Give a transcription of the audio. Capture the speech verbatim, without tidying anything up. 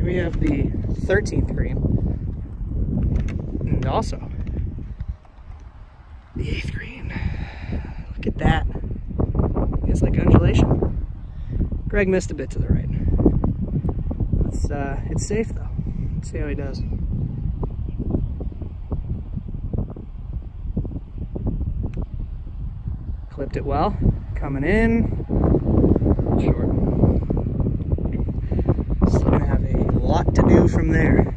we have the thirteenth green. And also the eighth green. Look at that. It's like undulation. Greg missed a bit to the right. It's, uh, it's safe though. Let's see how he does. Clipped it well. Coming in. Short. Still gonna have a lot to do from there.